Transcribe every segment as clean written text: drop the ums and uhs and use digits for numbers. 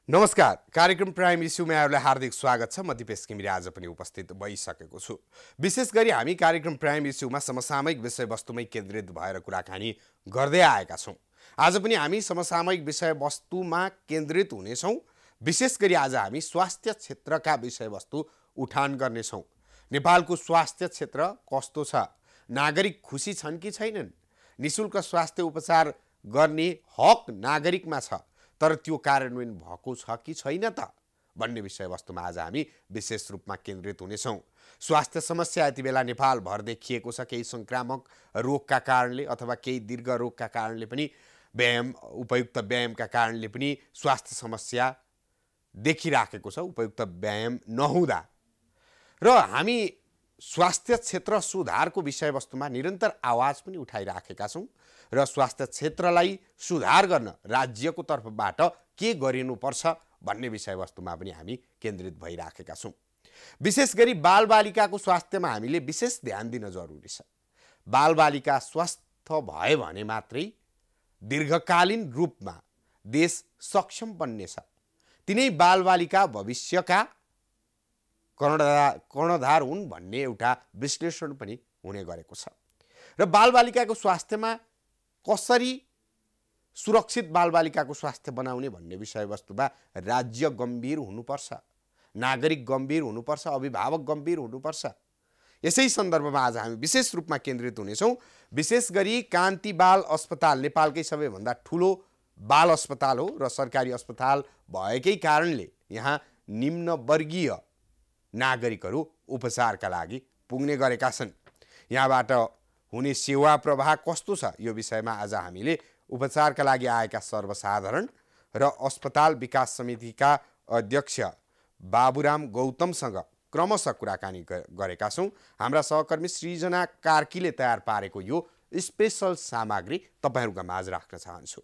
नमस्कार कार्यक्रम प्राइम इस्युमा यहाँहरूलाई हार्दिक स्वागत छ। म दिपेश घिमिरे आज पनि उपस्थित भइसकेको छु। विशेष गरी हामी कार्यक्रम प्राइम इस्युमा समसामयिक विषयवस्तुमै केन्द्रित भएर कुराकानी गर्दै आएका छौँ। आज पनि हामी समसामयिक विषयवस्तुमा केन्द्रित हुनेछौँ। विशेष गरी आज हामी स्वास्थ्य क्षेत्रका विषयवस्तु उठान गर्नेछौँ। नेपालको स्वास्थ्य क्षेत्र कस्तो छ? नागरिक खुसी छन् कि छैनन्? निःशुल्क स्वास्थ्य उपचार गर्ने हक नागरिकमा छ, तर त्यो कार्यान्वयन भएको छ कि छैन त भन्ने विषयवस्तुमा आज हामी विशेष रूपमा केन्द्रित हुनेछौँ। स्वास्थ्य समस्या यति बेला नेपालभर देखिएको छ। केही संक्रामक रोगका कारणले अथवा केही दीर्घ रोगका कारणले पनि उपयुक्त व्यायामका कारणले पनि स्वास्थ्य समस्या देखिराखेको छ, उपयुक्त व्यायाम नहुँदा। र हामी स्वास्थ्य क्षेत्र सुधारको विषयवस्तुमा निरन्तर आवाज पनि उठाइराखेका छौँ र स्वास्थ्य क्षेत्रलाई सुधार गर्न राज्यको तर्फबाट के गरिनुपर्छ भन्ने विषयवस्तुमा पनि हामी केन्द्रित भइराखेका छौँ। विशेष गरी बालबालिकाको स्वास्थ्यमा हामीले विशेष ध्यान दिन जरुरी छ। बालबालिका स्वस्थ भए भने मात्रै दीर्घकालीन रूपमा देश सक्षम बन्नेछ। तिनै बालबालिका भविष्यका कर्णधार हुन् भन्ने एउटा विश्लेषण पनि हुने गरेको छ। र बालबालिकाको स्वास्थ्यमा कसरी सुरक्षित बालबालिकाको स्वास्थ्य बनाउने भन्ने विषयवस्तुमा राज्य गम्भीर हुनुपर्छ, नागरिक गम्भीर हुनुपर्छ, अभिभावक गम्भीर हुनुपर्छ। यसै सन्दर्भमा आज हामी विशेष रूपमा केन्द्रित हुनेछौँ। विशेष गरी कान्ति बाल अस्पताल नेपालकै सबैभन्दा ठुलो बाल अस्पताल हो र सरकारी अस्पताल भएकै कारणले यहाँ निम्नवर्गीय नागरिकहरू उपचारका लागि पुग्ने गरेका छन्। यहाँबाट हुने सेवा प्रवाह कस्तो छ यो विषयमा आज हामीले उपचारका लागि आएका सर्वसाधारण र अस्पताल विकास समितिका अध्यक्ष बाबुराम गौतमसँग क्रमशः कुराकानी गरेका छौँ। हाम्रा सहकर्मी सृजना कार्कीले तयार पारेको यो स्पेशल सामग्री तपाईँहरूका माझ राख्न चाहन्छु।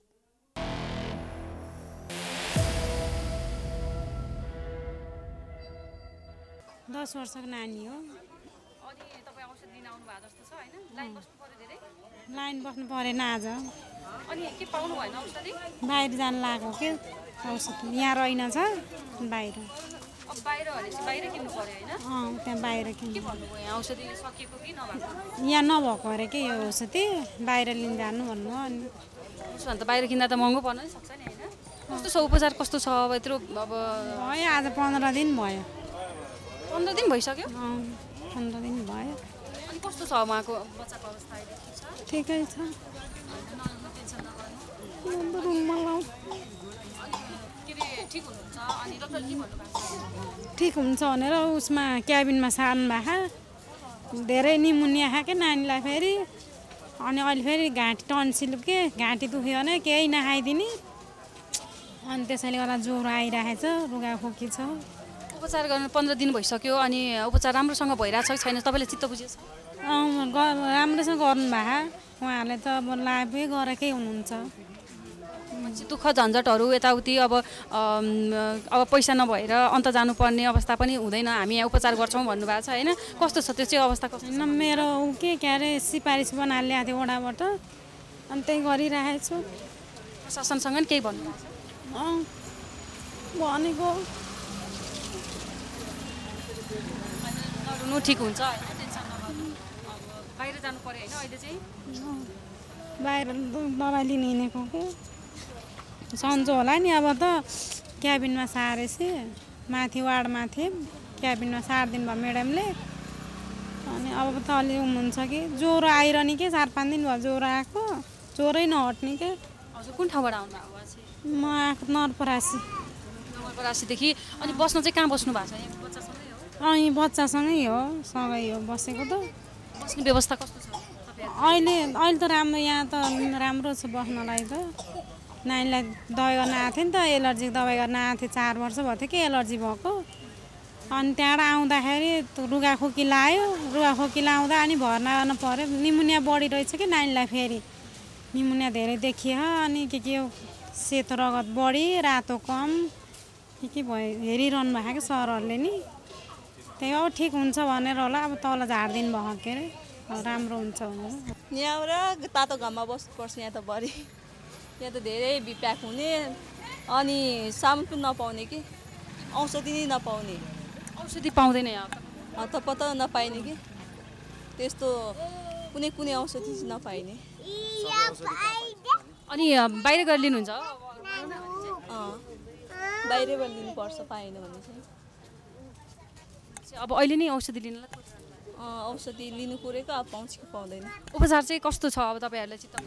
दस वर्षको नानी हो। अनि तपाईँ औषध लिन आउनु भएको जस्तो छ हैन? लाइन बस्नु पर्यो धेरै? लाइन बस्नु परेन आज। अनि के पाउनु भएन औषधि? बाहिर जान लाग्यो के औषध यहाँ रहेनछ बाहिर। अब बाहिर भनेपछि बाहिर किन्नु पर्यो हैन? त्यहाँ बाहिर के किन्नु। भन्नुभयो यहाँ औषधि सकिएको कि नभएको? यहाँ नभएको अरे के यो औषधि बाहिर लिन जानु भन्नु। अनि उसो भने त बाहिर किन्दा त महँगो पर्न नि सक्छ नि हैन? कस्तो छ उपचार कस्तो छ अब यत्रो अब भयो आज 15 दिन भयो। 15 दिन भइसक्यो? 15 दिन भयो। अनि कस्तो छ उहाँको बच्चाको अवस्था अहिले ठिक छ? ठिकै छ। टेन्सन नगर्नु। के रे ठिक हुनुहुन्छ? अनि डक्टरले के भन्नुभएको छ? ठिक हुन्छ भनेर उसमा क्याबिनमा सार्नु भएको। धेरै निमुनिया खायो के नानीलाई फेरि। अनि अहिले फेरि घाँटी टन्सिल के घाँटी दुख्यो भने केही नखाइदिने। अनि त्यसैले गर्दा ज्वरो आइरहेछ, रुगाखोकी छ। उपचार गर्न 15 दिन भइसक्यो। अनि उपचार राम्रोसँग भइरहेछ कि छैन तपाईँले चित्त बुझेछ? राम्रोसँग गर्नु भएको। उहाँहरूले त अब लाभै गरेकै हुनुहुन्छ। दुःख झन्झटहरू यताउति अब पैसा नभएर अन्त जानुपर्ने अवस्था पनि हुँदैन, हामी यहाँ उपचार गर्छौँ भन्नुभएको छ होइन? कस्तो छ त्यो चाहिँ अवस्था? कस्तो होइन मेरो के अरे सिफारिस बनाएर ल्याएको थियो वडाबाट, अनि त्यही गरिरहेको छु। प्रशासनसँग नि केही भन्नुभएको छ? भनेको नरुनु ठिक हुन्छ होइन? टेन्सन नगर्नु। अब बाहिर जानु पर्यो होइन? अहिले चाहिँ बाहिर दबाई लिनु हिँडेको के सन्चो होला नि। अब त क्याबिनमा सारेपछि माथि वार्डमा थिएँ, क्याबिनमा सारिदिनु भयो म्याडमले। अनि अब त अलि हुनुहुन्छ कि ज्वरो आइरहने के 4-5 दिन भयो ज्वरो आएको, ज्वरै नहट्ने के। हजुर कुन ठाउँबाट आउनुभएको चाहिँ? म आएको नरपरासी। नवलपरासीदेखि। अनि बस्न चाहिँ कहाँ बस्नु भएको छ? यहाँ बच्चासँगै हो? यहीँ बच्चासँगै हो, सँगै हो बसेको त। बस्ने व्यवस्था कस्तो छ? अहिले त राम्रो, यहाँ त राम्रो छ बस्नलाई त। नानीलाई दबाई गर्न आएको थियो नि त, एलर्जीको दबाई गर्न आएको थियो। 4 वर्ष भयो थियो कि एलर्जी भएको। अनि त्यहाँबाट आउँदाखेरि रुगाखोकी लायो, रुगाखोकी लाउँदा अनि भर्ना गर्न पऱ्यो। निमुनिया बढी रहेछ कि नानीलाई फेरि निमुनिया धेरै देखियो। अनि के सेतो रगत बढी, रातो कम के भयो हेरिरहनु भएको कि सरहरूले नि। त्यही अब ठिक हुन्छ भनेर होला। अब तल झारिदिनु भयो के अरे, राम्रो हुन्छ भनेर। यहाँबाट तातो घाममा बस्नुपर्छ। यहाँ त बढी यहाँ त धेरै बिप्याक हुने अनि सामान पनि नपाउने कि औषधि नै नपाउने औषधि पाउँदैन यहाँ हतपत नपाइने कि त्यस्तो कुनै कुनै औषधि चाहिँ नपाइने अनि बाहिर गएर लिनुहुन्छ बाहिरबाट लिनुपर्छ पाएन भने चाहिँ अब अहिले नै औषधि लिनलाई औषधि लिनु कुरेको अब पाउँछ कि पाउँदैन उपचार चाहिँ कस्तो छ अब तपाईँहरूलाई चित्त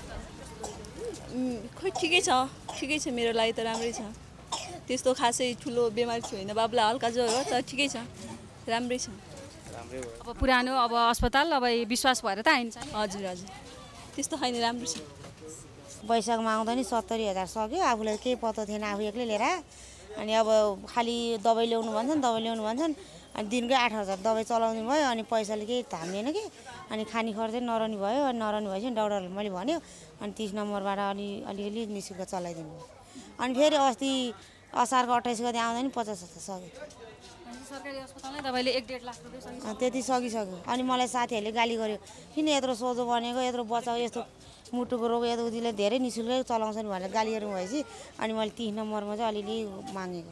खोइ ठिकै छ मेरो लागि त राम्रै छ त्यस्तो खासै ठुलो बिमारी छैन बाबुलाई हल्का ज्वरो हो तर ठिकै छ राम्रै छ अब पुरानो अब अस्पताल अब विश्वास भएर त आइन्छ हजुर त्यस्तो छैन राम्रो छ वैशाखमा आउँदा नि 70,000 सक्यो आफूलाई केही पत्तो थिएन आफू एक्लै लिएर अनि अब खालि दबाई ल्याउनु भन्छन् अनि दिनकै 8,000 दबाई चलाउनु भयो अनि पैसाले केही थाम्दैन कि अनि खाने खर्च नरहने भयो अनि नरहने भएपछि डाक्टरले मैले भन्यो अनि 30 नम्बरबाट अलिअलि निशुल्क चलाइदिनु भयो अनि फेरि अस्ति असारको 28 गते आउँदा नि 50,000 सक्यो सरकारी अस्पतालमै तपाईँले 1.5 लाख रुपियाँ त्यति सकिसक्यो अनि मलाई साथीहरूले गाली गर्यो किन यत्रो सोझो बनेको यत्रो बचाउ यस्तो मुटुको रोग यताउतिले धेरै निशुल्कै चलाउँछन् भनेर गाली गर्नु भएपछि अनि मैले 30 नम्बरमा चाहिँ अलिअलि मागेको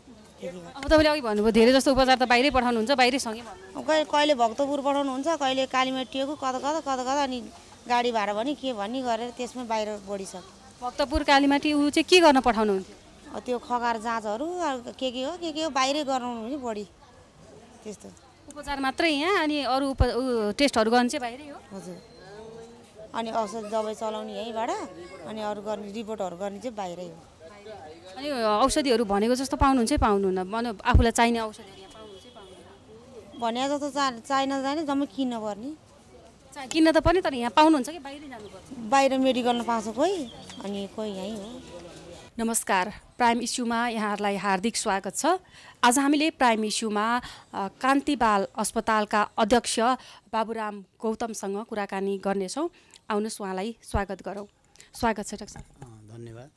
अब तपाईँले अघि भन्नुभयो धेरै जस्तो उपचार त बाहिरै पठाउनुहुन्छ बाहिरैसँगै कहिले भक्तपुर पठाउनुहुन्छ कहिले कालीमेटिएको कता अनि गाडी भाडा भने के भन्ने गरेर त्यसमै बाहिर बढिसक्यो भक्तपुर कालीमाटी ऊ चाहिँ के गर्न पठाउनुहुन्थ्यो त्यो खगार जाँचहरू के हो बाहिरै गराउनु भने बढी त्यस्तो उपचार मात्रै यहाँ अनि अरू टेस्टहरू गर्ने चाहिँ बाहिरै हो हजुर अनि औषध दबाई चलाउने यहीँबाट अनि अरू गर्ने रिपोर्टहरू गर्ने चाहिँ बाहिरै हो अनि औषधिहरू भनेको जस्तो पाउनुहुन्छ पाउनुहुन्न भने आफूलाई चाहिने औषधिहरू यहाँ पाउनुहुन्छ भने जस्तो चाहिन जाने जम्मै किन्न पर्ने किन्न त पर्ने तर यहाँ पाउनुहुन्छ कि बाहिरै जानुपर्छ बाहिर मेडिकलमा पाउँछ कोही अनि कोही यहीँ हो नमस्कार प्राइम इस्युमा यहाँहरूलाई हार्दिक स्वागत छ आज हामीले प्राइम इस्युमा कान्ति बाल अस्पतालका अध्यक्ष बाबुराम गौतमसँग कुराकानी गर्नेछौँ आउनुहोस् उहाँलाई स्वागत गरौँ स्वागत छ डाक्टर धन्यवाद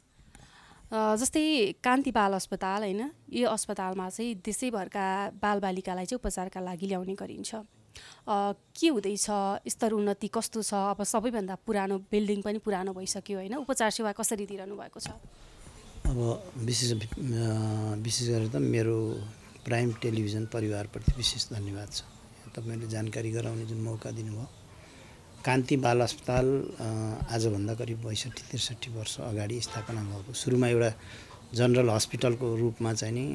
जस्तै कान्ति बाल अस्पताल होइन यो अस्पतालमा चाहिँ देशैभरका बालबालिकालाई चाहिँ उपचारका लागि ल्याउने गरिन्छ के हुँदैछ स्तर उन्नति कस्तो छ अब सबैभन्दा पुरानो बिल्डिङ पनि पुरानो भइसक्यो होइन उपचार सेवा कसरी दिइरहनु भएको छ अब विशेष गरेर त मेरो प्राइम टेलिभिजन परिवारप्रति विशेष धन्यवाद छ तपाईँले जानकारी गराउने जुन मौका दिनुभयो कान्ति बाल अस्पताल आजभन्दा करिब 62-63 वर्ष अगाडि स्थापना भएको सुरुमा एउटा जनरल हस्पिटलको रूपमा चाहिँ नि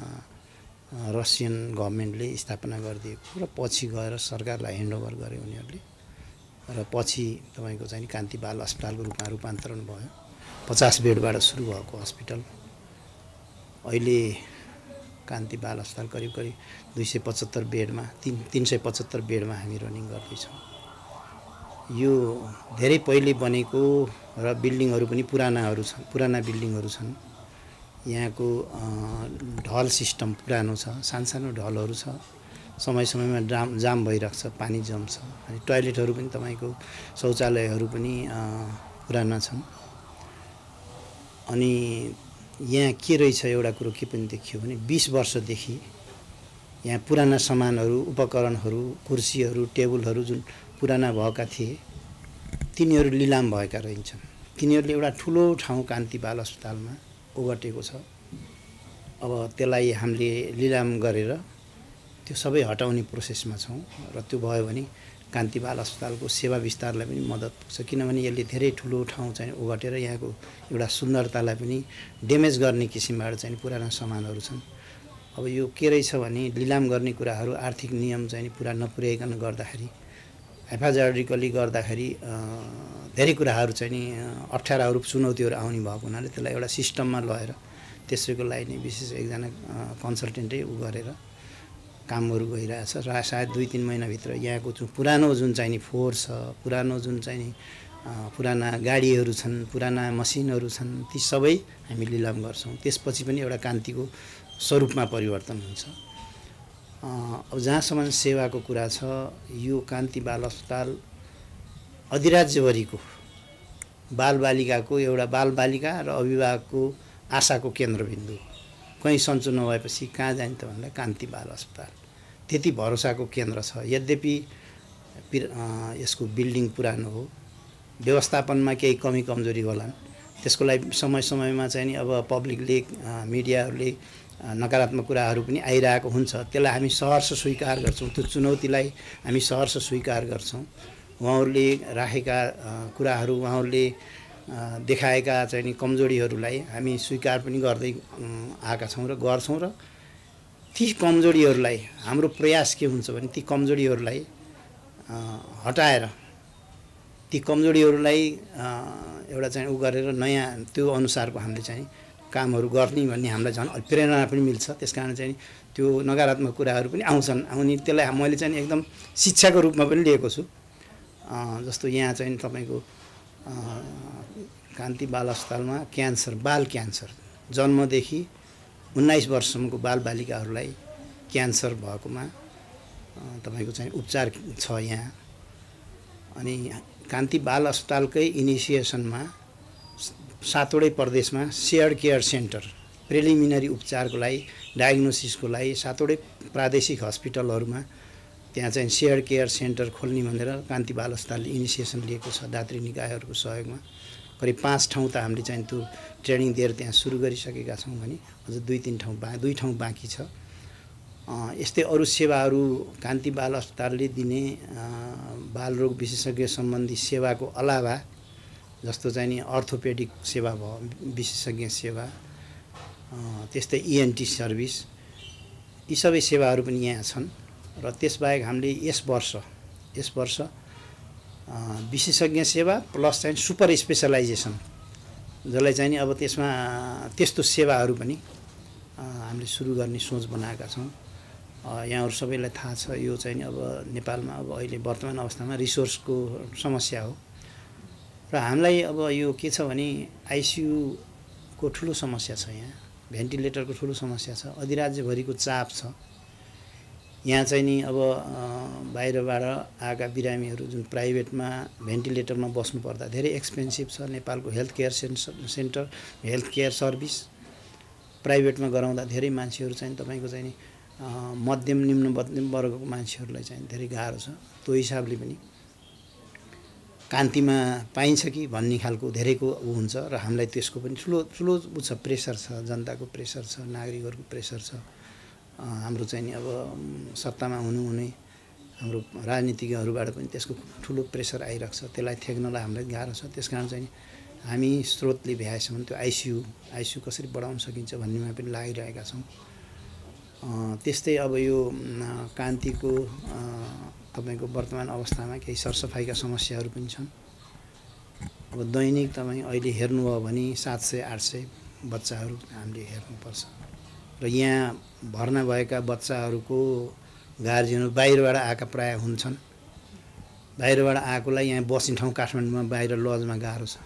रसियन गभर्मेन्टले स्थापना गरिदिएको र पछि गएर सरकारलाई ह्यान्डओभर गरे उनीहरूले र पछि तपाईँको चाहिँ कान्ति बाल अस्पतालको रूपमा रूपान्तरण भयो 50 बेडबाट सुरु भएको हस्पिटल अहिले कान्ति बाल अस्पताल करिब 275 बेडमा 375 बेडमा हामी रनिङ गर्दैछौँ यो धेरै पहिले बनेको र बिल्डिङहरू पनि पुराना बिल्डिङहरू छन् यहाँको ढल सिस्टम पुरानो छ सानो ढलहरू छ समयमा जाम भइरहेको छ पानी जम्छ अनि टोयलेटहरू पनि तपाईँको शौचालयहरू पनि पुराना छन् अनि यहाँ के रहेछ एउटा कुरो के पनि देखियो भने 20 वर्षदेखि यहाँ पुराना सामानहरू उपकरणहरू कुर्सीहरू टेबलहरू जुन पुराना भएका थिए तिनीहरू लिलाम भएका रहन्छन् तिनीहरूले एउटा ठुलो ठाउँ कान्ति बाल अस्पतालमा ओगटेको छ अब त्यसलाई हामीले लिलाम गरेर त्यो सबै हटाउने प्रोसेसमा छौँ र त्यो भयो भने कान्ति बाल अस्पतालको सेवा विस्तारलाई पनि मद्दत पुग्छ किनभने यसले धेरै ठुलो ठाउँ चाहिँ ओगटेर यहाँको एउटा सुन्दरतालाई पनि ड्यामेज गर्ने किसिमबाट चाहिँ पुराना सामानहरू छन् अब यो के रहेछ भने लिलाम गर्ने कुराहरू आर्थिक नियम चाहिँ पुरा नपुर्याइकन गर्दाखेरि हेफाजरिकली गर्दाखेरि धेरै कुराहरू चाहिँ नि अप्ठ्याराहरू चुनौतीहरू आउने भएको हुनाले त्यसलाई एउटा सिस्टममा लगाएर त्यसैको लागि नै विशेष एकजना कन्सल्टेन्टै गरेर कामहरू गइरहेछ र सायद 2-3 महिनाभित्र यहाँको पुरानो जुन चाहिँ फोहोर छ पुरानो जुन चाहिँ पुराना गाडीहरू छन् पुराना मसिनहरू छन् ती सबै हामी लिलाम गर्छौँ त्यसपछि पनि एउटा कान्तिको स्वरूपमा परिवर्तन हुन्छ अब जहाँसम्म सेवाको कुरा छ यो कान्ति बाल अस्पताल अधिराज्यभरिको बालबालिकाको एउटा बालबालिका र अभिभावकको आशाको केन्द्रबिन्दु कहीँ सन्चो नभएपछि कहाँ जाने त भन्दा कान्ति बाल अस्पताल त्यति भरोसाको केन्द्र छ यद्यपि यसको बिल्डिङ पुरानो हो व्यवस्थापनमा केही कमी कमजोरी होलान् त्यसको लागि समय समयमा चाहिँ नि अब पब्लिकले मिडियाहरूले नकारात्मक कुराहरू पनि आइरहेको हुन्छ, त्यसलाई हामी सहर्ष स्वीकार गर्छौँ। त्यो चुनौतीलाई हामी सहर्ष स्वीकार गर्छौँ। उहाँहरूले राखेका कुराहरू, उहाँहरूले देखाएका चाहिँ नि कमजोरीहरूलाई हामी स्वीकार पनि गर्दै आएका छौँ र गर्छौँ। र ती कमजोरीहरूलाई हाम्रो प्रयास के हुन्छ भने ती कमजोरीहरूलाई हटाएर ती कमजोरीहरूलाई एउटा चाहिँ उ गरेर नयाँ त्यो अनुसारको हामीले चाहिँ कामहरू गर्ने भन्ने हामीलाई झन् प्रेरणा पनि मिल्छ। त्यस कारण चाहिँ त्यो नकारात्मक कुराहरू पनि आउँछन्, आउने त्यसलाई मैले चाहिँ एकदम शिक्षाको रूपमा पनि लिएको छु। जस्तो यहाँ चाहिँ तपाईँको कान्ति बाल अस्पतालमा क्यान्सर, बाल क्यान्सर जन्मदेखि 19 वर्षसम्मको बालबालिकाहरूलाई क्यान्सर भएकोमा तपाईँको चाहिँ उपचार छ यहाँ। अनि कान्ति बाल अस्पतालकै इनिसिएसनमा 7वटै प्रदेशमा सेयर्ड केयर सेन्टर प्रिलिमिनरी उपचारको लागि, डायग्नोसिसको लागि 7वटै प्रादेशिक हस्पिटलहरूमा त्यहाँ चाहिँ सेयर्ड केयर सेन्टर खोल्ने भनेर कान्ति बाल अस्पतालले इनिसिएसन लिएको छ दात्री निकायहरूको सहयोगमा। करिब 5 ठाउँ त हामीले चाहिँ त्यो ट्रेनिङ दिएर त्यहाँ सुरु गरिसकेका छौँ भने अझ 2 ठाउँ बाँकी छ। यस्तै अरू सेवाहरू कान्ति बाल अस्पतालले दिने बालरोग विशेषज्ञ सम्बन्धी सेवाको अलावा जस्तो चाहिँ नि अर्थोपेडिक सेवा भयो, विशेषज्ञ सेवा, त्यस्तै ENT सर्भिस, यी सबै सेवाहरू पनि यहाँ छन्। र त्यसबाहेक हामीले यस वर्ष विशेषज्ञ सेवा प्लस चाहिँ सुपर स्पेसलाइजेसन जसलाई चाहिँ नि अब त्यसमा त्यस्तो सेवाहरू पनि हामीले सुरु गर्ने सोच बनाएका छौँ। यहाँहरू सबैलाई थाहा छ यो चाहिँ नि अब नेपालमा अब अहिले वर्तमान अवस्थामा रिसोर्सको समस्या हो र हामीलाई अब यो के छ भने आइसियुको ठुलो समस्या छ, यहाँ भेन्टिलेटरको ठुलो समस्या छ, अधिराज्यभरिको चाप छ। यहाँ चाहिँ नि अब बाहिरबाट आएका बिरामीहरू जुन प्राइभेटमा भेन्टिलेटरमा बस्नुपर्दा धेरै एक्सपेन्सिभ छ। नेपालको health care centre health care service प्राइभेटमा गराउँदा धेरै मान्छेहरू चाहिँ तपाईँको चाहिँ नि मध्यम निम्न मध्यम वर्गको मान्छेहरूलाई चाहिँ धेरै गाह्रो छ। त्यो हिसाबले पनि कान्तिमा पाइन्छ कि भन्ने खालको धेरैको हुन्छ र हामीलाई त्यसको पनि ठुलो छ, प्रेसर छ, जनताको प्रेसर छ, नागरिकहरूको प्रेसर छ। हाम्रो चाहिँ नि अब सत्तामा हुनुहुने हाम्रो राजनीतिज्ञहरूबाट पनि त्यसको ठुलो प्रेसर आइरहेको छ, त्यसलाई थेक्नलाई हामीलाई गाह्रो छ। त्यस कारण चाहिँ हामी स्रोतले भ्याएसम्म त्यो आइसियु कसरी बढाउन सकिन्छ भन्नेमा पनि लागिरहेका छौँ। त्यस्तै अब यो कान्तिको तपाईँको वर्तमान अवस्थामा केही सरसफाइका समस्याहरू पनि छन्। अब दैनिक तपाईँ अहिले हेर्नुभयो भने 700-800 बच्चाहरू हामीले हेर्नुपर्छ र यहाँ भर्ना भएका बच्चाहरूको गार्जियनहरू बाहिरबाट आएका प्रायः हुन्छन्। बाहिरबाट आएकोलाई यहाँ बस्ने ठाउँ काठमाडौँमा बाहिर लजमा गाह्रो छ,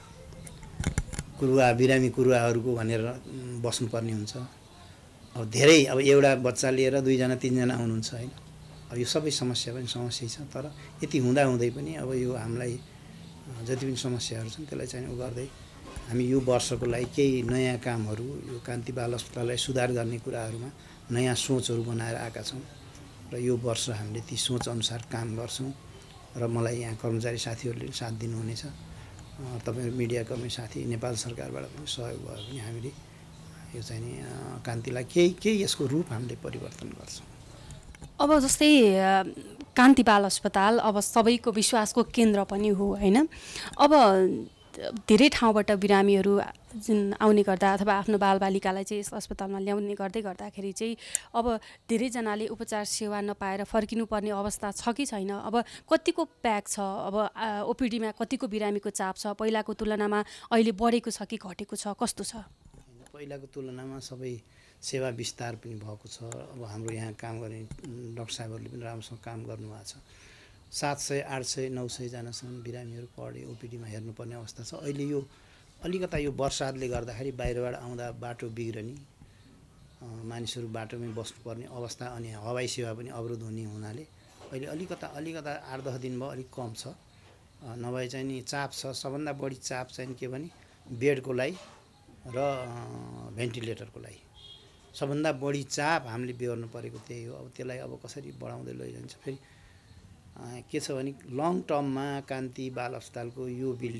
बिरामी कुरुवाहरूको भनेर बस्नुपर्ने हुन्छ। अब धेरै अब एउटा बच्चा लिएर 2-3जना आउनुहुन्छ होइन। अब यो सबै समस्या पनि समस्या छ, तर यति हुँदाहुँदै पनि अब यो हामीलाई जति पनि समस्याहरू छन् त्यसलाई चाहिँ उ गर्दै हामी यो वर्षको लागि केही नयाँ कामहरू यो कान्ति बाल अस्पताललाई सुधार गर्ने कुराहरूमा नयाँ सोचहरू बनाएर आएका छौँ र यो वर्ष हामीले ती सोचअनुसार काम गर्छौँ। र मलाई यहाँ कर्मचारी साथीहरूले साथ दिनुहुनेछ, तपाईँ मिडियाकर्मी साथी, नेपाल सरकारबाट पनि सहयोग भयो भने हामीले यो चाहिँ नि कान्तिलाई केही यसको रूप हामीले परिवर्तन गर्छौँ। अब जस्तै कान्ति बाल अस्पताल अब सबैको विश्वासको केन्द्र पनि हो होइन। अब धेरै ठाउँबाट बिरामीहरू जुन आउने गर्दा अथवा आफ्नो बालबालिकालाई चाहिँ यस अस्पतालमा ल्याउने गर्दाखेरि चाहिँ अब धेरैजनाले उपचार सेवा नपाएर फर्किनुपर्ने अवस्था छ कि छैन? अब कतिको प्याक छ? अब ओपिडीमा कतिको बिरामीको चाप छ? पहिलाको तुलनामा अहिले बढेको छ कि घटेको छ, कस्तो छ? पहिलाको तुलनामा सबै सेवा विस्तार पनि भएको छ। अब हाम्रो यहाँ काम गर्ने डाक्टर साहबहरूले पनि राम्रोसँग काम गर्नुभएको छ। 700-800-900 जनासम्म बिरामीहरू पर डे ओपिडीमा हेर्नुपर्ने अवस्था छ। अहिले यो अलिकता यो बर्सातले गर्दाखेरि बाहिरबाट आउँदा बाटो बिग्रने, मानिसहरू बाटोमै बस्नुपर्ने अवस्था अनि हवाई सेवा पनि अवरोध हुने हुनाले अहिले अलिकता 8-10 दिन भयो अलिक कम छ। नभए चाहिँ नि चाप छ, सबभन्दा बढी चाप चाहिँ के भने बेडको लागि र भेन्टिलेटरको लागि सबभन्दा बढी चाप हामीले बेहोर्नु परेको त्यही हो। अब त्यसलाई अब कसरी बढाउँदै लैजान्छ। फेरि के छ भने लङ टर्ममा कान्ति बाल अस्पतालको यो बिल्डिङ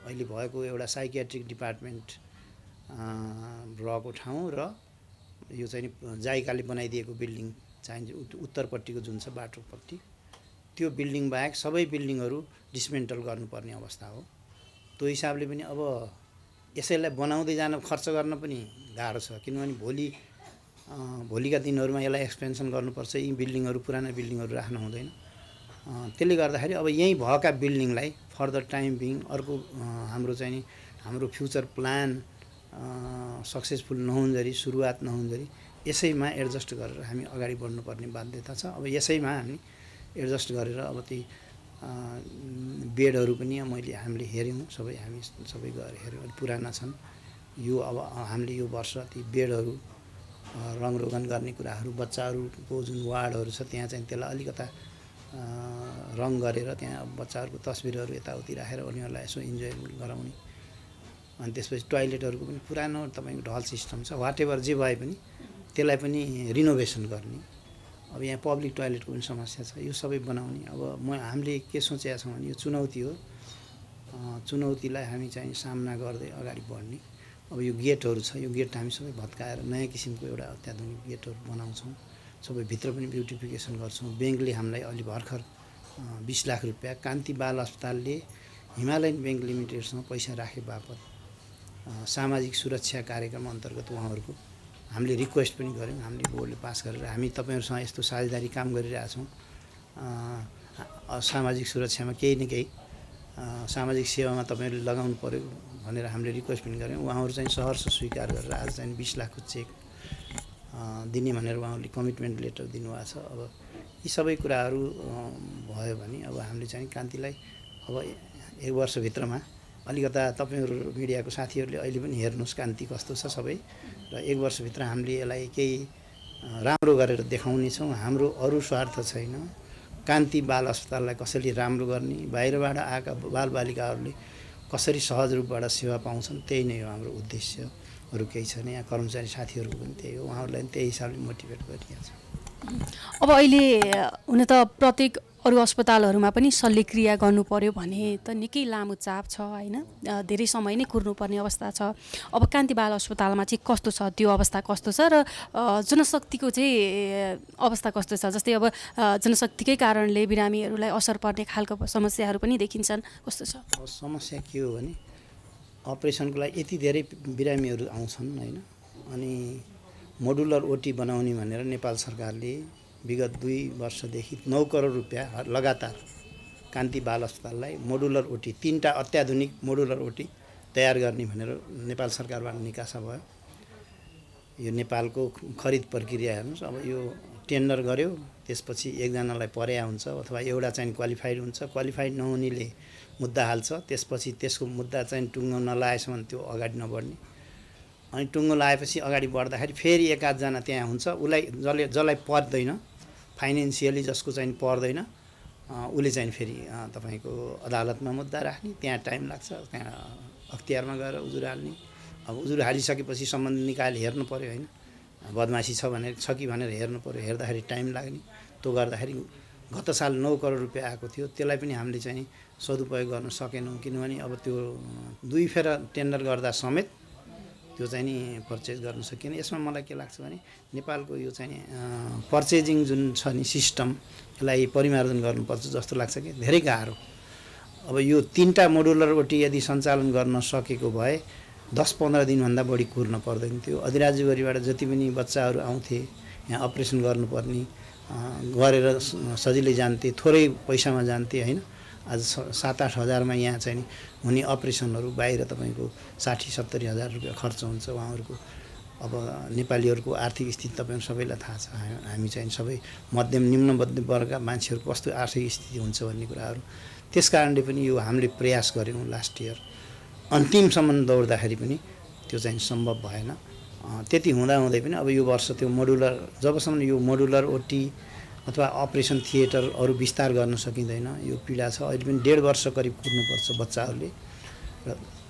अहिले भएको एउटा साइकियाट्रिक डिपार्टमेन्ट रहेको ठाउँ र यो चाहिँ जाइकाले बनाइदिएको बिल्डिङ चाहिन्छ उत्तरपट्टिको जुन छ बाटोपट्टि त्यो बिल्डिङ बाहेक सबै बिल्डिङहरू डिसमेन्टल गर्नुपर्ने अवस्था हो। त्यो हिसाबले पनि अब यसैलाई बनाउँदै जान खर्च गर्न पनि गाह्रो छ, किनभने भोलिका दिनहरूमा यसलाई एक्सपेन्सन गर्नुपर्छ, यी बिल्डिङहरू पुराना बिल्डिङहरू राख्न हुँदैन। त्यसले गर्दाखेरि अब यहीँ भएका बिल्डिङलाई फर्दर टाइम बिङ अर्को हाम्रो फ्युचर प्लान सक्सेसफुल नहुन्जरी सुरुवात नहुन्जरी यसैमा एडजस्ट गरेर हामी अगाडि बढ्नुपर्ने बाध्यता छ। अब यसैमा हामी एडजस्ट गरेर अब ती बेडहरू पनि हामीले हेऱ्यौँ, हामी सबै गएर हेऱ्यौँ, अलिक पुराना छन्। यो अब हामीले यो वर्ष ती बेडहरू रङरोगन गर्ने कुराहरू, बच्चाहरूको जुन वार्डहरू छ त्यहाँ चाहिँ त्यसलाई अलिकता रङ गरेर त्यहाँ बच्चाहरूको तस्बिरहरू यताउति राखेर उनीहरूलाई यसो इन्जोय गराउने। अनि त्यसपछि टोयलेटहरूको पनि पुरानो तपाईँको ढल सिस्टम छ, वाटेभर जे भए पनि त्यसलाई पनि रिनोभेसन गर्ने। अब यहाँ पब्लिक टोयलेटको पनि समस्या छ, यो सबै बनाउने। अब हामीले के सोचेका छौँ भने यो चुनौती हो, चुनौतीलाई हामी चाहिँ सामना गर्दै अगाडि बढ्ने। अब यो गेटहरू छ, यो गेट हामी सबै भत्काएर नयाँ किसिमको एउटा अत्याधुनिक गेटहरू बनाउँछौँ, सबै भित्र पनि ब्युटिफिकेसन गर्छौँ। ब्याङ्कले हामीलाई अलि भर्खर 20 लाख रुपियाँ कान्ति बाल अस्पतालले हिमालयन ब्याङ्क लिमिटेडसँग पैसा राखे बापत सामाजिक सुरक्षा कार्यक्रम अन्तर्गत उहाँहरूको हामीले रिक्वेस्ट पनि गऱ्यौँ। हामीले बोर्डले पास गरेर हामी तपाईँहरूसँग यस्तो साझेदारी काम गरिरहेछौँ, सामाजिक सुरक्षामा केही न केही सामाजिक सेवामा तपाईँहरूले लगाउनु पर्यो भनेर हामीले रिक्वेस्ट पनि गऱ्यौँ। उहाँहरू चाहिँ सहर्ष स्वीकार गरेर आज चाहिँ 20 लाखको चेक दिने भनेर उहाँहरूले कमिटमेन्ट लेटर दिनुभएको छ। अब यी सबै कुराहरू भयो भने अब हामीले चाहिँ कान्तिलाई अब 1 वर्षभित्रमा अलिकता तपाईँहरू मिडियाको साथीहरूले अहिले पनि हेर्नुहोस् कान्ति कस्तो छ सबै, र 1 वर्षभित्र हामीले यसलाई केही राम्रो गरेर देखाउनेछौँ। हाम्रो अरू स्वार्थ छैन, कान्ति बाल अस्पताललाई कसरी राम्रो गर्ने, बाहिरबाट आएका बालबालिकाहरूले कसरी सहज रूपबाट सेवा पाउँछन्, त्यही नै हो हाम्रो उद्देश्य, अरू केही छैन। यहाँ कर्मचारी साथीहरूको पनि त्यही हो, उहाँहरूलाई पनि त्यही हिसाबले मोटिभेट गरिरहेको छ। अब अहिले हुन त प्रत्येक अरू अस्पतालहरूमा पनि शल्यक्रिया गर्नु पर्यो भने त निकै लामो चाप छ होइन, धेरै समय नै कुर्नुपर्ने अवस्था छ। अब कान्ति बाल अस्पतालमा चाहिँ कस्तो छ, त्यो अवस्था कस्तो छ, र जनशक्तिको चाहिँ अवस्था कस्तो छ? जस्तै अब जनशक्तिकै कारणले बिरामीहरूलाई असर पर्ने खालको समस्याहरू पनि देखिन्छन्, कस्तो छ? समस्या के हो भने अपरेसनको लागि यति धेरै बिरामीहरू आउँछन् होइन, अनि मोडुलर ओटी बनाउने भनेर नेपाल सरकारले विगत 2 वर्षदेखि 9 करोड रुपियाँ लगातार कान्ति बाल अस्पताललाई मोडुलर ओटी 3टा अत्याधुनिक मोडुलर ओटी तयार गर्ने भनेर नेपाल सरकारबाट निकासा भयो। यो नेपालको खरिद प्रक्रिया हेर्नुहोस्, अब यो टेन्डर गर्यो, त्यसपछि एकजनालाई पर्या हुन्छ अथवा एउटा चाहिँ क्वालिफाइड हुन्छ, क्वालिफाइड नहुनेले मुद्दा हाल्छ, त्यसपछि त्यसको मुद्दा चाहिँ टुङ्गो नलाएसम्म त्यो अगाडि नबढ्ने, अनि टुङ्गो लाएपछि अगाडि बढ्दाखेरि फेरि 1-8 जना त्यहाँ हुन्छ, उसलाई जसलाई पर्दैन फाइनेन्सियली जसको चाहिँ पर्दैन उसले चाहिँ फेरि तपाईँको अदालतमा मुद्दा राख्ने, त्यहाँ टाइम लाग्छ, त्यहाँ अख्तियारमा गएर उजुर हाल्ने। अब उजुर हालिसकेपछि सम्बन्ध निकायले हेर्नु पर्यो होइन, बदमासी छ कि भनेर हेर्नु पर्यो, हेर्दाखेरि टाइम लाग्ने। त्यो गर्दाखेरि गत साल 9 करोड रुपियाँ आएको थियो, त्यसलाई पनि हामीले चाहिँ सदुपयोग गर्न सकेनौँ, किनभने अब त्यो 2 फेर टेन्डर गर्दा समेत त्यो चाहिँ नि पर्चेज गर्न सकिएन। यसमा मलाई के लाग्छ भने नेपालको यो चाहिँ पर्चेजिङ जुन छ नि सिस्टम, यसलाई परिमार्जन गर्नुपर्छ जस्तो लाग्छ कि धेरै गाह्रो। अब यो 3टा मोडुलर ओटी यदि सञ्चालन गर्न सकेको भए 10-15 दिनभन्दा बढी कुर्न पर्दैन थियो। अधिराज्यभरिबाट जति पनि बच्चाहरू आउँथे यहाँ अपरेसन गर्नुपर्ने गरेर सजिलै जान्थे, थोरै पैसामा जान्थे होइन। आज 7-8 हजारमा यहाँ चाहिँ हुने अपरेसनहरू बाहिर तपाईँको 60-70 हजार रुपियाँ खर्च हुन्छ उहाँहरूको। अब नेपालीहरूको आर्थिक स्थिति तपाईँहरू सबैलाई थाहा छ, हामी चाहिँ सबै मध्यम निम्न वर्गका मान्छेहरूको कस्तो आर्थिक स्थिति हुन्छ भन्ने कुराहरू। त्यस कारणले पनि यो हामीले प्रयास गऱ्यौँ लास्ट इयर, अन्तिमसम्म दौड्दाखेरि पनि त्यो चाहिँ सम्भव भएन। त्यति हुँदाहुँदै पनि अब यो वर्ष त्यो मोडुलर जबसम्म यो मोडुलर ओटी अथवा अपरेसन थिएटर अरू विस्तार गर्न सकिँदैन, यो पीडा छ। अहिले पनि 1.5 वर्ष करिब कुर्नुपर्छ बच्चाहरूले, र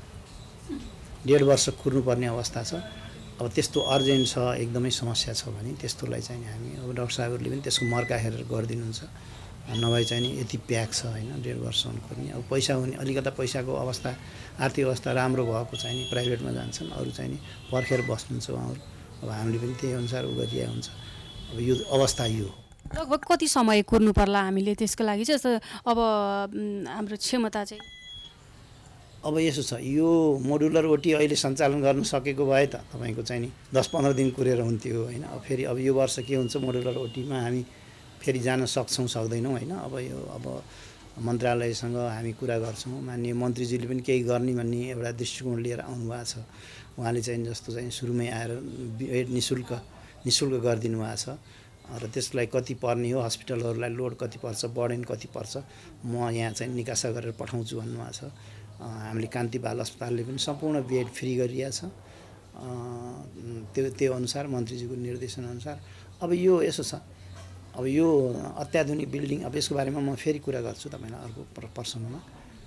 1.5 वर्ष कुर्नुपर्ने अवस्था छ। अब त्यस्तो अर्जेन्ट छ, एकदमै समस्या छ भने त्यस्तोलाई चाहिँ हामी अब डाक्टर साहबहरूले पनि त्यसको मर्का हेरेर गरिदिनुहुन्छ, र नभए चाहिँ नि यति प्याक छ होइन 1.5 वर्षसम्मको नि अब पैसा हुने अलिकता पैसाको अवस्था आर्थिक अवस्था राम्रो भएको चाहिँ नि प्राइभेटमा जान्छन् अरू चाहिँ नि पर्खेर बस्नुहुन्छ उहाँहरू अब हामीले पनि त्यही अनुसार उ गरिया हुन्छ अब यो अवस्था यो लगभग कति समय कुर्नु पर्ला हामीले त्यसको लागि चाहिँ अब हाम्रो क्षमता चाहिँ अब यसो छ यो मोडुलर ओटी अहिले सञ्चालन गर्न सकेको भए त तपाईँको चाहिँ नि 10-15 दिन कुरेर हुन्थ्यो होइन अब फेरि अब यो वर्ष के हुन्छ मोडुलर ओटीमा हामी फेरि जान सक्छौँ सक्दैनौँ होइन अब मन्त्रालयसँग हामी कुरा गर्छौँ माननीय मन्त्रीजीले पनि केही गर्ने भन्ने एउटा दृष्टिकोण लिएर आउनुभएको छ उहाँले चाहिँ जस्तो चाहिँ सुरुमै आएर बेड निःशुल्क गरिदिनु भएको छ र त्यसलाई कति पर्ने हो हस्पिटलहरूलाई लोड कति पर्छ बर्डन कति पर्छ म यहाँ चाहिँ निकासा गरेर पठाउँछु भन्नुभएको छ हामीले कान्ति बाल अस्पतालले पनि सम्पूर्ण बेड फ्री गरिया छ त्यो अनुसार मन्त्रीजीको निर्देशनअनुसार अब यो यसो छ अब यो अत्याधुनिक बिल्डिङ अब यसको बारेमा म फेरि कुरा गर्छु तपाईँलाई अर्को प्रसङ्गमा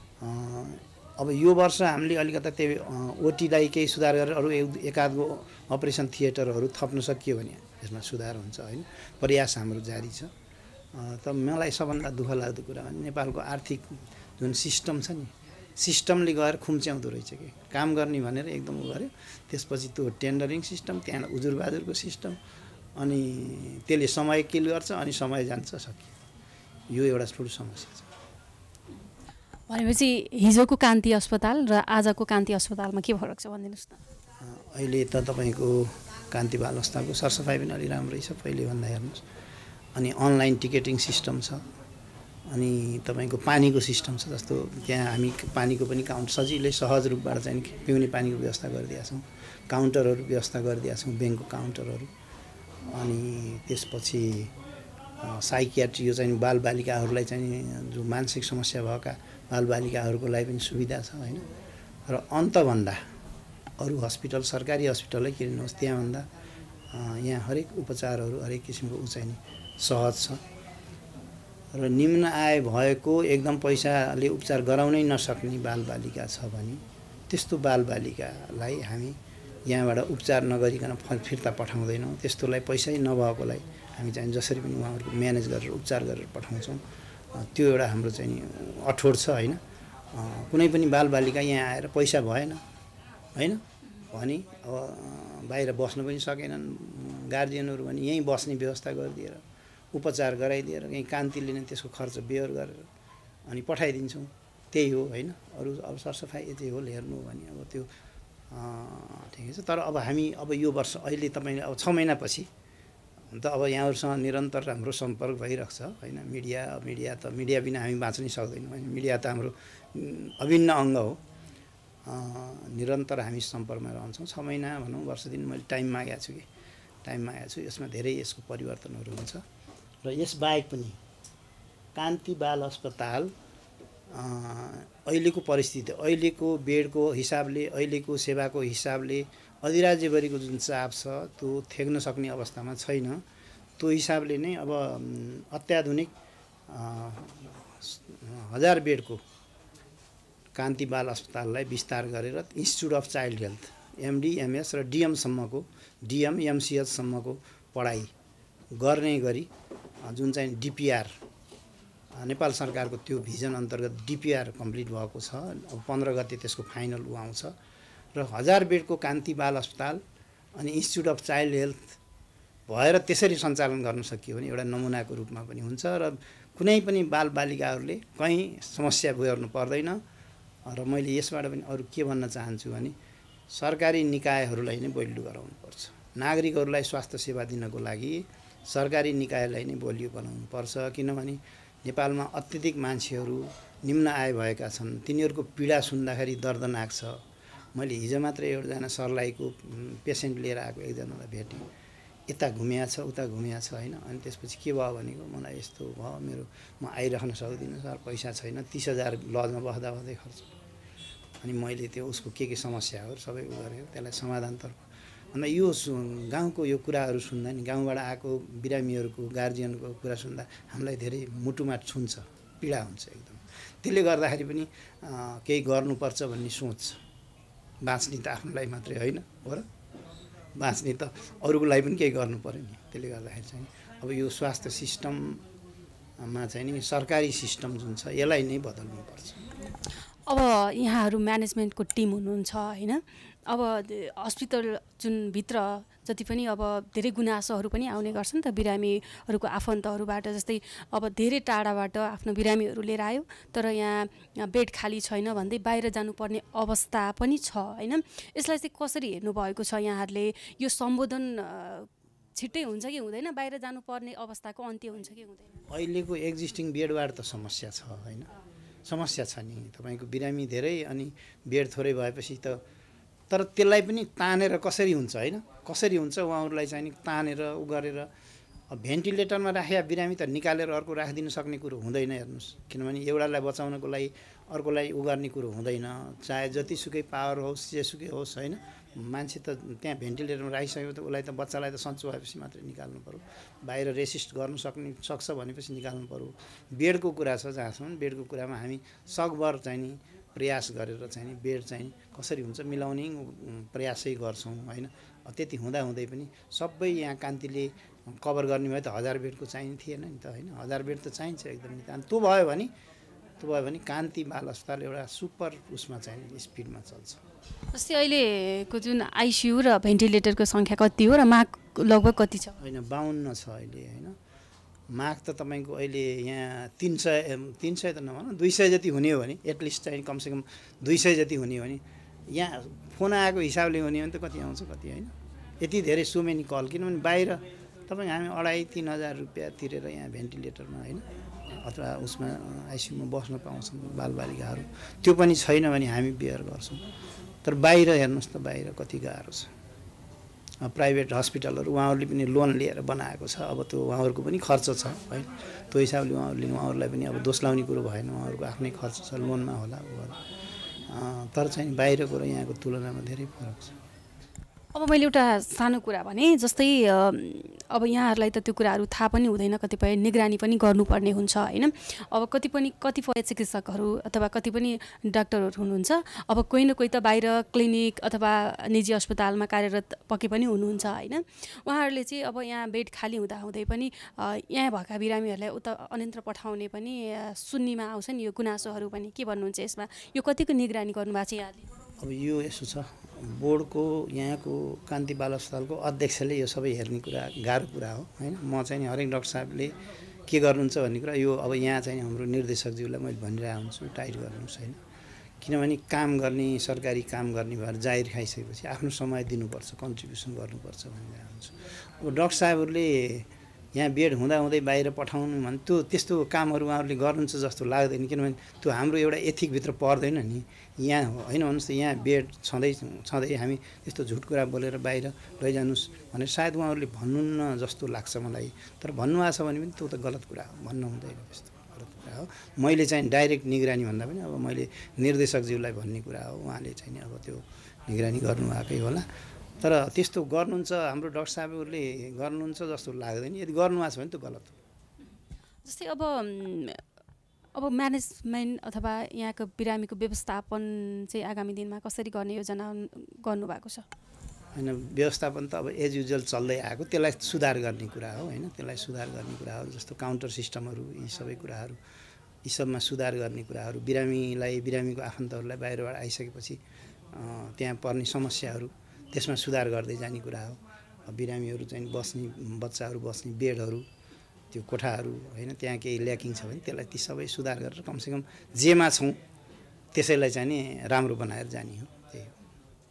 अब यो वर्ष हामीले अलिकता त्यो ओटीलाई केही सुधार गरेर अरू एकाधको अपरेसन थिएटरहरू थप्न सकियो भने यसमा सुधार हुन्छ होइन प्रयास हाम्रो जारी छ त मलाई सबभन्दा दुःख लाग्दो कुरा भने नेपालको आर्थिक जुन सिस्टम छ नि सिस्टमले गएर खुम्च्याउँदो रहेछ कि काम गर्ने भनेर एकदम उ गर्यो त्यसपछि त्यो टेन्डरिङ सिस्टम त्यहाँ उजुरबाजुरको सिस्टम अनि त्यसले समय किल गर्छ अनि समय जान्छ सक्यो यो एउटा ठुलो समस्या छ भनेपछि हिजोको कान्ति अस्पताल र आजको कान्ति अस्पतालमा के फरक छ भनिदिनुहोस् न अहिले त तपाईँको कान्ति बाल अस्पतालको सरसफाइ पनि अलि राम्रै छ पहिले भन्दा हेर्नुहोस् अनि अनलाइन टिकेटिङ सिस्टम छ अनि तपाईँको पानीको सिस्टम छ जस्तो त्यहाँ हामी पानीको पनि काउन्टर सजिलै सहज रूपबाट चाहिँ पिउने पानीको व्यवस्था गरिदिएका छौँ काउन्टरहरू व्यवस्था गरिदिएका छौँ ब्याङ्कको काउन्टरहरू अनि त्यसपछि साइकियाट्री यो चाहिँ बालबालिकाहरूलाई चाहिँ जो मानसिक समस्या भएका बालबालिकाहरूको लागि पनि सुविधा छ होइन र अन्तभन्दा अरू हस्पिटल सरकारी हस्पिटलै किन्नुहोस् त्यहाँभन्दा यहाँ हरेक उपचारहरू हरेक किसिमको उ चाहिँ सहज छ र निम्न आय भएको एकदम पैसाले उपचार गराउनै नसक्ने बालबालिका छ भने त्यस्तो बालबालिकालाई हामी यहाँबाट उपचार नगरिकन फिर्ता पठाउँदैनौँ त्यस्तोलाई पैसै नभएकोलाई हामी चाहिँ जसरी पनि उहाँहरूको म्यानेज गरेर उपचार गरेर पठाउँछौँ त्यो एउटा हाम्रो चाहिँ अठोट छ होइन कुनै पनि बालबालिका यहाँ आएर पैसा भएन होइन भने अब बाहिर बस्न पनि सकेनन् गार्जियनहरू पनि यहीँ बस्ने व्यवस्था गरिदिएर उपचार गराइदिएर यहीँ कान्ति लिने त्यसको खर्च बेहोर गरेर अनि पठाइदिन्छौँ त्यही हो होइन अरू अब सरसफाइ यति हो हेर्नु भने अब त्यो ठिकै छ तर अब हामी अब यो वर्ष अहिले तपाईँले अब 6 महिनापछि त अब यहाँहरूसँग निरन्तर हाम्रो सम्पर्क भइरहेको छ होइन मिडिया बिना हामी बाँच्नै सक्दैनौँ होइन मिडिया त हाम्रो अभिन्न अङ्ग हो निरन्तर हामी सम्पर्कमा रहन्छौँ 6 महिना भनौँ वर्ष दिन मैले टाइम मागेको छु यसमा धेरै यसको परिवर्तनहरू हुन्छ र यसबाहेक पनि कान्ति बाल अस्पताल अहिलेको परिस्थिति अहिलेको बेडको हिसाबले अहिलेको सेवाको हिसाबले अधिराज्यभरिको जुन चाप छ त्यो थेग्न सक्ने अवस्थामा छैन त्यो हिसाबले नै अब अत्याधुनिक 1000 बेडको कान्ति बाल अस्पताललाई विस्तार गरेर institute of child health MD MS र डिएमसम्मको डिएम एमसिएचसम्मको पढाइ गर्ने गरी जुन चाहिँ डिपिआर नेपाल सरकारको त्यो भिजन अन्तर्गत डिपिआर कम्प्लिट भएको छ अब 15 गते त्यसको फाइनल आउँछ र 1000 बेडको कान्ति बाल अस्पताल अनि इन्स्टिच्युट अफ चाइल्ड हेल्थ भएर त्यसरी सञ्चालन गर्न सकियो भने एउटा नमुनाको रूपमा पनि हुन्छ र कुनै पनि बालबालिकाहरूले कहीँ समस्या बेहोर्नु पर्दैन र मैले यसबाट पनि अरू के भन्न चाहन्छु भने सरकारी निकायहरूलाई नै बलियो गराउनुपर्छ नागरिकहरूलाई स्वास्थ्य सेवा दिनको लागि सरकारी निकायलाई नै बलियो बनाउनुपर्छ किनभने नेपालमा अत्यधिक मान्छेहरू निम्न आय भएका छन् तिनीहरूको पीडा सुन्दाखेरि दर्दनाक छ मैले हिजो मात्र एउटाजना सर्लाहीको पेसेन्ट लिएर आएको एकजनालाई भेटेँ यता घुमिया छ उता घुमिया छ होइन अनि त्यसपछि के भयो भनेको मलाई यस्तो भयो म आइराख्न सक्दिनँ सर पैसा छैन 30,000 लजमा बस्दा खर्च अनि मैले त्यो उसको के समस्याहरू सबै उ गरेर त्यसलाई समाधानतर्फ अन्त यो गाउँको यो कुराहरू सुन्दा नि गाउँबाट आएको बिरामीहरूको गार्जियनको कुरा सुन्दा हामीलाई धेरै मुटुमा छुन्छ पीडा हुन्छ एकदम त्यसले गर्दाखेरि पनि केही गर्नुपर्छ भन्ने सोच बाँच्ने त आफ्नोलाई मात्रै होइन हो र बाँच्ने त अरूको लागि पनि केही गर्नु पर्यो नि त्यसले गर्दाखेरि चाहिँ अब यो स्वास्थ्य सिस्टम मा चाहिँ नि सरकारी सिस्टम जुन छ यसलाई नै बदल्नुपर्छ। अब यहाँहरू म्यानेजमेन्टको टिम हुनुहुन्छ होइन, अब हस्पिटल जुन भित्र जति पनि अब धेरै गुनासोहरू पनि आउने गर्छन् त बिरामीहरूको आफन्तहरूबाट, जस्तै अब धेरै टाढाबाट आफ्नो बिरामीहरू लिएर आयो तर यहाँ बेड खाली छैन भन्दै बाहिर जानुपर्ने अवस्था पनि छ होइन। यसलाई चाहिँ कसरी हेर्नुभएको छ यहाँहरूले? यो सम्बोधन छिट्टै हुन्छ कि हुँदैन? बाहिर जानुपर्ने अवस्थाको अन्त्य हुन्छ कि हुँदैन? अहिलेको एक्जिस्टिङ बेडबाट त समस्या छ होइन, समस्या छ नि। तपाईँको बिरामी धेरै अनि बेड थोरै भएपछि त, तर त्यसलाई पनि तानेर कसरी हुन्छ होइन, कसरी हुन्छ उहाँहरूलाई चाहिँ नि तानेर उ गरेर भेन्टिलेटरमा राखेका बिरामी त निकालेर अर्को राखिदिनु सक्ने कुरो हुँदैन हेर्नुहोस्। किनभने एउटालाई बचाउनको लागि अर्कोलाई उ गर्ने कुरो हुँदैन, चाहे जतिसुकै पावर होस् जेसुकै होस् होइन। मान्छे त त्यहाँ भेन्टिलेटरमा राखिसक्यो त उसलाई त बच्चालाई त सन्चो भएपछि मात्रै निकाल्नु पऱ्यो, बाहिर रेसिस्ट गर्नु सक्छ भनेपछि निकाल्नु पऱ्यो। बेडको कुरा छ जहाँसम्म, बेडको कुरामा हामी सकभर चाहिँ नि प्रयास गरेर चाहिँ नि बेड चाहिँ कसरी हुन्छ मिलाउने प्रयासै गर्छौँ होइन। त्यति हुँदाहुँदै पनि सबै यहाँ कान्तिले कभर गर्ने भए त 1000 बेडको चाहिने थिएन नि त होइन। 1000 बेड त चाहिन्छ एकदम नितान्त। त्यो भयो भने कान्ति बाल अस्पताल एउटा सुपर उसमा चाहिँ स्पिडमा चल्छ। जस्तै अहिलेको जुन आइसियु र भेन्टिलेटरको सङ्ख्या कति हो र माग लगभग कति छ? होइन 52 छ अहिले होइन। माग त तपाईँको अहिले यहाँ 300 त नभनौँ 200 जति हुने हो भने एटलिस्ट चाहिँ कमसेकम 200 जति हुने हो भने, यहाँ फोन आएको हिसाबले हुने हो भने त कति आउँछ कति होइन। यति धेरै सुमेनी कल, किनभने बाहिर तपाईँ हामी 2500-3000 रुपियाँ तिरेर यहाँ भेन्टिलेटरमा होइन अथवा उसमा आइसियुमा बस्न पाउँछौँ बालबालिकाहरू। त्यो पनि छैन भने हामी बेयर गर्छौँ। तर बाहिर हेर्नुहोस् त, बाहिर कति गाह्रो छ। प्राइभेट हस्पिटलहरू उहाँहरूले पनि लोन लिएर बनाएको छ, अब त्यो उहाँहरूको पनि खर्च छ होइन। त्यो हिसाबले उहाँहरूलाई पनि अब दोष लाउने कुरो भएन, उहाँहरूको आफ्नै खर्च छ, लोनमा होला तर चाहिँ बाहिरको र यहाँको तुलनामा धेरै फरक छ। अब मैले एउटा सानो कुरा भने, जस्तै अब यहाँहरूलाई त त्यो कुराहरू थाहा पनि हुँदैन, कतिपय निगरानी पनि गर्नुपर्ने हुन्छ होइन। अब कतिपय चिकित्सकहरू अथवा कति पनि डाक्टरहरू हुनुहुन्छ, अब कोही न कोही त बाहिर क्लिनिक अथवा निजी अस्पतालमा कार्यरत पक्कै पनि हुनुहुन्छ होइन। उहाँहरूले चाहिँ अब यहाँ बेड खाली हुँदाहुँदै पनि यहाँ भएका बिरामीहरूलाई उता अन्यत्र पठाउने पनि सुन्नीमा आउँछ नि यो गुनासोहरू पनि। के भन्नुहुन्छ यसमा? यो कतिको निगरानी गर्नुभएको छ यहाँले? अब यो यसो छ, बोर्डको यहाँको कान्ति बाल अस्पतालको अध्यक्षले यो सबै हेर्ने कुरा गाह्रो कुरा हो होइन। म चाहिँ हरेक डाक्टर साहबले के गर्नुहुन्छ भन्ने कुरा यो अब यहाँ चाहिँ हाम्रो निर्देशकज्यूलाई मैले भनिरहेको हुन्छु टाइट गर्नुहोस् होइन। किनभने काम गर्ने सरकारी काम गर्ने भएर जाहिर खाइसकेपछि आफ्नो समय दिनुपर्छ, कन्ट्रिब्युसन गर्नुपर्छ भनिरहेको हुन्छु। अब डाक्टर साहबहरूले यहाँ बेड हुँदाहुँदै बाहिर पठाउनु भने त्यस्तो कामहरू उहाँहरूले गर्नुहुन्छ जस्तो लाग्दैन, किनभने त्यो हाम्रो एउटा एथिकभित्र पर्दैन नि। यहाँ होइन भन्नुहोस् त, यहाँ बेड छँदै हामी त्यस्तो झुट कुरा बोलेर बाहिर लैजानुहोस् भनेर सायद उहाँहरूले भन्नुहुन्न जस्तो लाग्छ मलाई। तर भन्नुभएको छ भने पनि त्यो त गलत कुरा हो, भन्नु हुँदैन, त्यस्तो गलत कुरा हो। मैले चाहिँ डाइरेक्ट निगरानी भन्दा पनि अब मैले निर्देशकज्यूलाई भन्ने कुरा हो, उहाँले चाहिँ अब त्यो निगरानी गर्नुभएकै होला। तर त्यस्तो गर्नुहुन्छ हाम्रो डाक्टर साहबहरूले गर्नुहुन्छ जस्तो लाग्दैन। यदि गर्नुभएको छ भने त्यो गलत हो। जस्तै अब म्यानेजमेन्ट अथवा यहाँको बिरामीको व्यवस्थापन चाहिँ आगामी दिनमा कसरी गर्ने योजना गर्नुभएको छ? होइन, व्यवस्थापन त अब एज युजुअल चल्दै आएको, त्यसलाई सुधार गर्ने कुरा हो होइन। त्यसलाई सुधार गर्ने कुराहरू जस्तो काउन्टर सिस्टमहरू, यी सबै कुराहरू, यी सबमा सुधार गर्ने कुराहरू, बिरामीको आफन्तहरूलाई बाहिरबाट आइसकेपछि त्यहाँ पर्ने समस्याहरू त्यसमा सुधार गर्दै जाने कुरा हो। बिरामीहरू चाहिँ बच्चाहरू बस्ने बेडहरू, त्यो कोठाहरू होइन, त्यहाँ केही ल्याकिङ छ भने त्यसलाई ती सबै सुधार गरेर कमसेकम जेमा छौँ त्यसैलाई चाहिँ नि राम्रो बनाएर जाने हो, त्यही हो।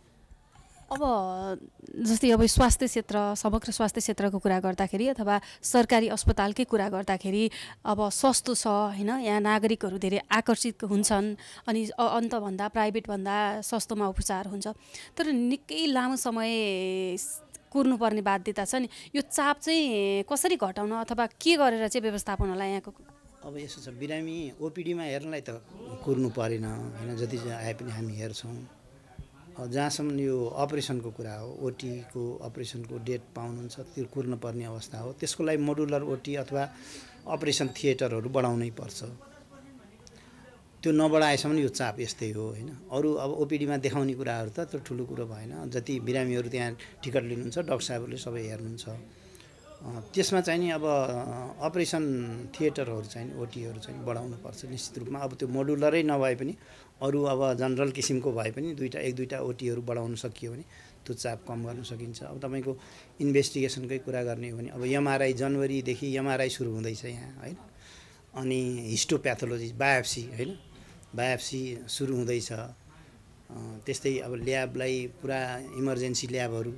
अब जस्तै अब स्वास्थ्य क्षेत्र, समग्र स्वास्थ्य क्षेत्रको कुरा गर्दाखेरि अथवा सरकारी अस्पतालकै कुरा गर्दाखेरि अब सस्तो छ होइन, यहाँ नागरिकहरू धेरै आकर्षित हुन्छन् अनि अन्तभन्दा प्राइभेटभन्दा सस्तोमा उपचार हुन्छ। तर निकै लामो समय कुर्नुपर्ने बाध्यता छ नि, यो चाप चाहिँ कसरी घटाउन अथवा के गरेर चाहिँ व्यवस्थापन होला यहाँको? अब यसो छ, बिरामी ओपिडीमा हेर्नलाई त कुर्नु परेन होइन, जति आए पनि हामी हेर्छौँ। जहाँसम्म यो अपरेसनको कुरा हो, ओटीको अपरेसनको डेट पाउनुहुन्छ त्यो कुर्न पर्ने अवस्था हो, त्यसको लागि मोडुलर ओटी अथवा अपरेसन थिएटरहरू बढाउनै पर्छ। त्यो नबढाएसम्म यो चाप यस्तै हो होइन। अरू अब ओपिडीमा देखाउने कुराहरू त त्यो ठुलो कुरो भएन। जति बिरामीहरू त्यहाँ टिकट लिनुहुन्छ डाक्टर साहबहरूले सबै हेर्नुहुन्छ। त्यसमा चाहिँ नि अब अपरेसन थिएटरहरू चाहिँ ओटीहरू चाहिँ बढाउनुपर्छ निश्चित रूपमा। अब त्यो मोडुलरै नभए पनि अरू अब जनरल किसिमको भए पनि एक दुईवटा ओटीहरू बढाउन सकियो भने त्यो चाप कम गर्न सकिन्छ। अब तपाईँको इन्भेस्टिगेसनकै कुरा गर्ने हो भने अब एमआरआई जनवरीदेखि एमआरआई सुरु हुँदैछ यहाँ होइन। अनि हिस्टोप्याथोलोजी बायोप्सी होइन, बायोप्सी सुरु हुँदैछ। त्यस्तै अब ल्याबलाई पुरा इमर्जेन्सी ल्याब